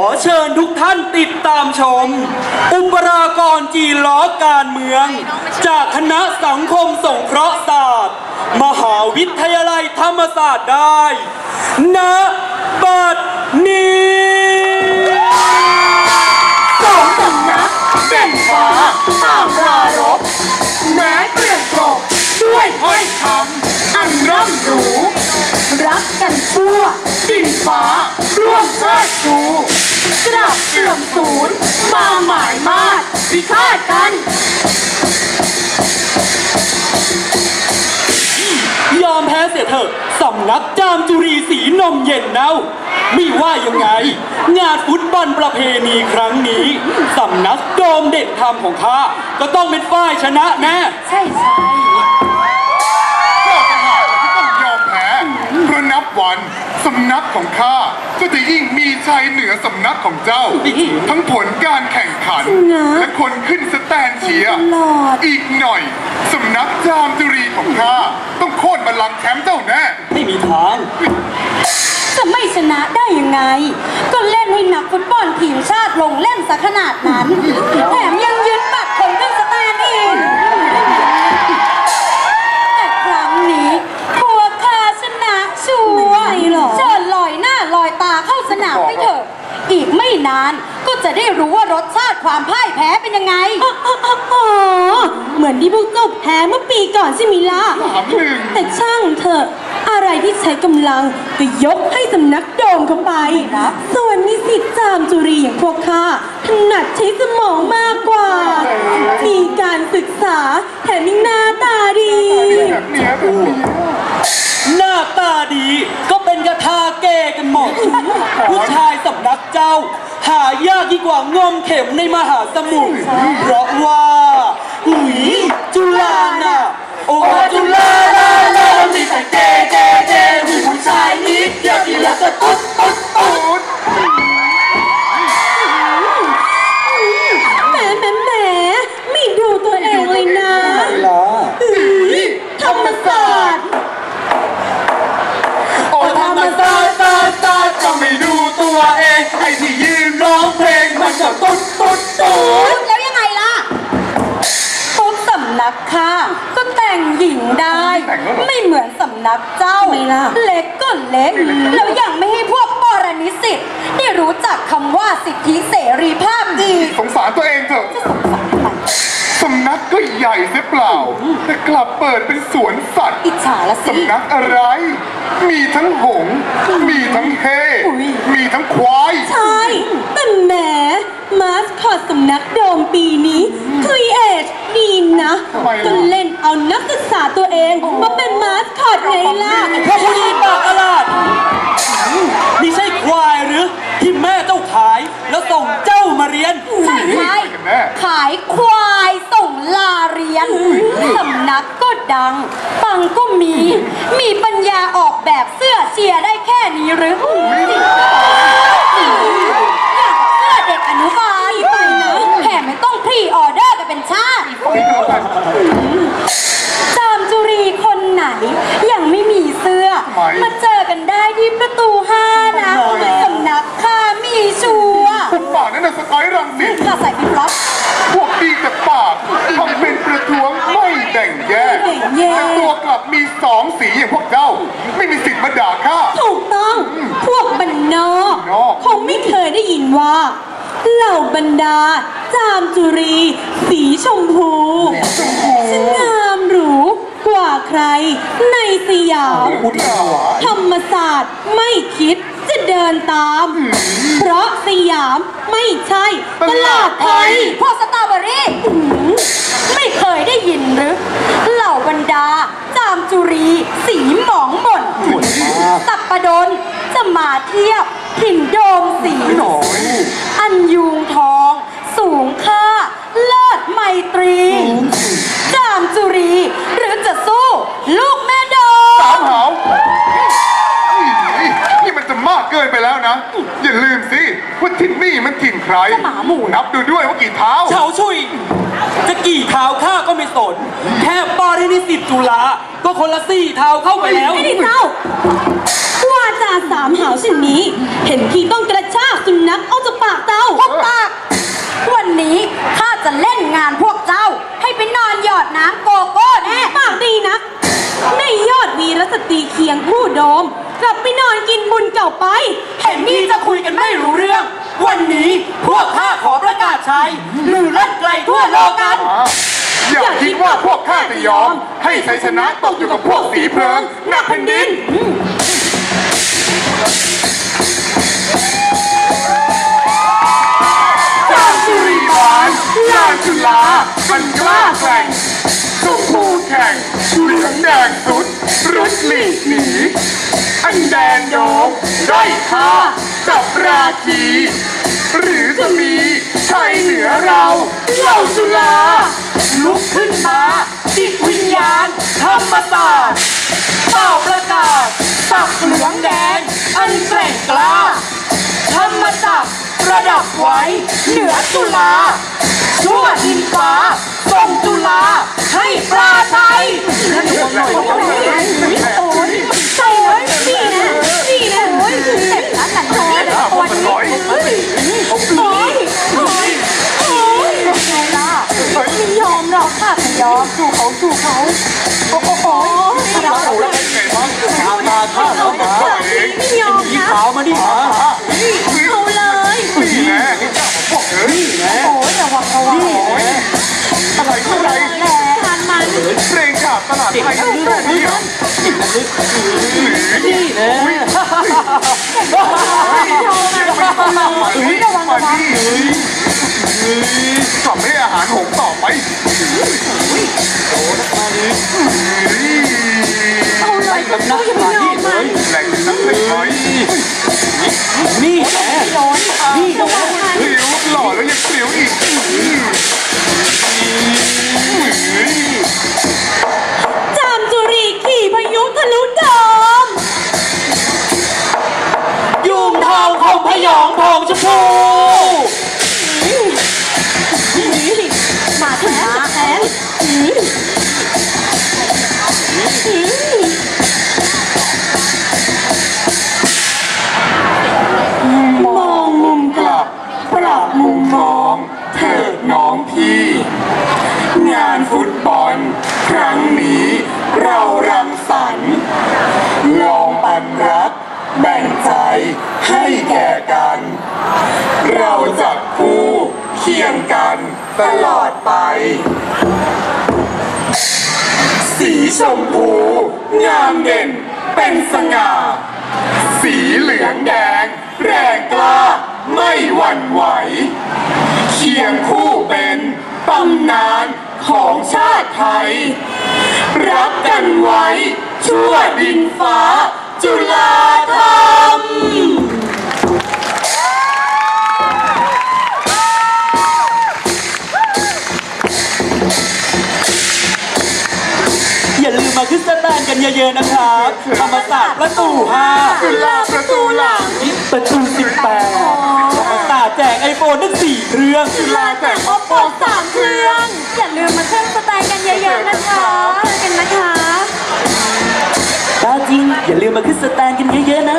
เชิญทุกท่านติดตามชมอุปรากรจีนล้อการเมืองจากคณะสังคมสงเคราะห์ศาสตร์มหาวิทยาลัยธรรมศาสตร์ได้ณบัดนี้สองสำนักเด่นฟ้าต่างปรารภแม้เปลี่ยนกรอบด้วยถ้อยคำอันร่ำหรูรักกันชั่วดินฟ้าร่วมเชิดชูกลับเสื่อมสูญมาหมายมาดพิฆาตกันยอมแพ้เสียเถอะสำนักจามจุรีสีนมเย็นเน่าไม่ว่ายังไงงานฟุตบอลประเพณีครั้งนี้สำนักโดมเด่นธรรมของข้าก็ต้องเป็นฝ่ายชนะแน่ใช่ก็ต่างหากที่ต้องยอมแพ้เพราะนับวันสำนักของข้าก็จะยิ่งมีชัยเหนือสำนักของเจ้าทั้งผลการแข่งขันและคนขึ้นสแตนเชียร์อีกหน่อยสำนักจามจุรีของข้าต้องโค่นบัลลังก์แชมป์เจ้าแน่ไม่มีทางจะไม่ชนะได้ยังไงก็เล่นให้นักฟุตบอลทีมชาติลงเล่นซะขนาดนั้นแถมยังยึดบัตรคนขึ้นสแตนอีกแต่ครั้งนี้พวกข้าชนะชัวร์เชิญลอยหน้าลอยตาเข้าสนามไปเถอะอีกไม่นานก็จะได้รู้ว่ารสชาติความพ่ายแพ้เป็นยังไงเหมือนที่พวกเจ้าแพ้เมื่อปีก่อนใช่ไหมล่ะแต่ช่างเถอะอะไรที่ใช้กำลังก็ยกให้สำนักโดมเข้าไปส่วนนิสิตจามจุรีอย่างพวกข้าถนัดใช้สมองมากกว่ามีการศึกษาแถมยังหน้าตาดีหน้าตาดีก็เป็นกระทาแก่กันหมดผู้ชายสำนักเจ้าหายากยิ่งกว่างมเข็มในมหาสมุทรเพราะว่าจุฬาน่ะโอ้จุฬาน่ะมีแต่เก๋มีผู้ชายนิดเดียวที่แล้วก็ตุ๊ดแหมไม่ดูตัวเองเลยนะธรรมศาสตร์โอ้ธรรมศาสตร์จะไม่ดูตัวเองไอ้ที่ยืนร้องเพลงมันจะตุ๊ดแล้วยังไงล่ะทุกสำนักค่ะก็แต่งหญิงได้ไม่เหมือนสำนักเจ้าเล็กก็เล็กแล้วยังไม่ให้พวกปรนิสิตได้รู้จักคำว่าสิทธิเสรีภาพอีกสงสารตัวเองเถอะสำนักก็ใหญ่เสียเปล่าแต่กลับเปิดเป็นสวนสัตว์อิจฉาละสิสำนักอะไรมีทั้งหงส์มีทั้งเฮมีทั้งควายใช่แต่แหมมาสคอตสำนักโดมปีนี้ครีเอทดีนะก็เล่นเอานักศึกษาตัวเองมาเป็นมาสคอตไงล่ะพวกผู้ดีปากอลาดนี่ใช่ควายหรือที่แม่เจ้าขายแล้วส่งเจ้ามาเรียนใช่ขายควายส่งลาเรียนสำนักก็ดังตังก็มีปัญญาออกแบบเสื้อเชียร์ได้แค่นี้หรืออย่างเสื้อเด็กอนุบาลไปนะแถมไม่ต้องพรีออเดอร์กันเป็นชาติจามจุรีคนไหนยังไม่มีเสื้อมาเจอกันได้ที่ประตู5นะสำนักข้ามีชัวร์พวกปากนั่นน่ะสกอยรังสิตข้าใส่ปิ๊บล็อกพวกดีแต่ปากทำเป็นประท้วงไม่แบ่งแยกแต่ตัวกลับมี2 สีอย่างพวกเจ้าไม่มีสิทธิ์มาด่าข้าถูกต้องพวกบรรณาคงไม่เคยได้ยินว่าเหล่าบรรดาจามจุรีสีชมพูฉันงามหรูกว่าใครในสยามธรรมศาสตร์ไม่คิดจะเดินตามเพราะสยามไม่ใช่ตลาดไทยพวกสตรอเบอรี่ไม่เคยได้ยินหรือเหล่าบรรดาจามจุรีสีหมองหม่นสัปปดนจะมาเทียบถิ่นโดมสีอันยูงทองสูงค่าเลิศไมตรีจามจุรีหรือจะสู้ลูกแม่โดมสามหาวนี่มันจะมากเกินไปแล้วนะอย่าลืมสิว่าถิ่นนี่มันถิ่นใครนับดูด้วยว่ากี่เท้าเฉาชุยจะกี่เท้าข้าก็ไม่สนแค่ปรินิสิตจุฬาก็คนละ4 เท้าเข้าไปแล้วไม่ได้เท้าว่าจา3 หาวเช่นนี้เห็นทีต้องกระชากสุนัขออกจากปดม กลับไปนอนกินบุญเก่าไปเห็นนี่จะคุยกันไม่รู้เรื่อง วันนี้พวกข้าขอประกาศใช้ลือลั่นไกลทั่วโลกกันอย่าคิดว่าพวกข้าจะยอม ให้ชัยชนะตกอยู่กับพวกสีเพลิงหนักแผ่นดินจามจุรีบานลานจุฬามันกล้าแกร่งชมพูแข่งเหลืองแดงสุดรุดหลีกหนีอันแดนโดงด้อยค่าจับราคีหรือจะมีชัยเหนือเราเหล่าจุฬาลุกขึ้นมาจิตวิญญาณธรรมศาสตร์เป่าประกาศสักเหลืองแดงอันแกร่งกล้าธรรมศักดิ์ประดับไว้เหนือจุฬาชั่วดินฟ้าส่งจุฬาให้ปราไทยโอ้ยใส่เลยนี่นะนี่นะโอ้ยเจ็บแล้วหลังท้อเลยวันนี้โอ้ยโอ้ยโอ้ยโอ้ยไงล่ะไม่ยอมหรอกค่ะไม่ยอมสู้เขาสู้เขาโอ้โหเราเอาแล้วเป็นไงบ้างมาข้าแล้วมาไม่ยอมสีนะขาวมาดิมาเอาเลยนี่แน่พวกเอ้ยแหมโอ้ยระวังระวังโอ้ยอะไรเท่าไรแหละทานมันเพลงขาดตลาดไทยทั้งโลกนี้เหรอนี่แหละมาดิกลับให้อาหารหงต่อไปเอาเลยเขาอย่าไปยอมมันแหล่งนักเล่นน้อยนี่แหละโดนนี่ระวังมันเปลี่ยวหล่อแล้วยังเปลี่ยวอีกจามจุรีขี่พายุทะลุดอมยุงเทาของพยองพองชมพูมาถึงมาแพ้มองมุมกลับปรับมุมมองเถิดน้องพี่ งานฟุตบอลครั้งนี้เรารังสรรค์ลองปันรักแบ่งใจให้แก่กัน เราจับคู่เคียงกันตลอดไป สีชมพูงามเด่นเป็นสง่า สีเหลืองแดงแรงกล้าไม่หวั่นไหว เคียงคู่เป็นตำนานของชาติไทย รักกันไว้ชั่วดินฟ้าจุฬาธรรมอย่าลืมมาขึ้นสแตนกันเยอะๆนะครับธรรมศาสตร์ประตู 5 จุฬาประตูหลังประตู 18ธรรมศาสตร์แจกไอโฟนทั้ง4เครื่องจุฬาแจกโอปโป3 เครื่อง อย่าลืมมาขึ้นสแตนกันเยอะๆนะคะกันนะคะถ้าจริงอย่าลืมมาขึ้นสแตนกันเยอะๆนะ